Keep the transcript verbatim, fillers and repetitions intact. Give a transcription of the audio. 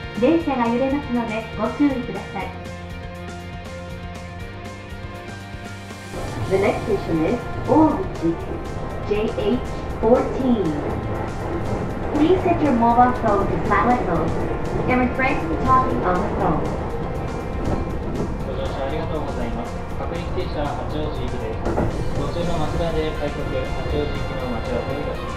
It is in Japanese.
電車が揺れますのでご注意ください。The next station is Oguchi, J H fourteen. Please set your mobile phone to silent mode and refrain from talking on the phone. ご乗車ありがとうございます。各駅停車八王子行きです。途中の増田で快速八王子行きの待ち合わせをいたします。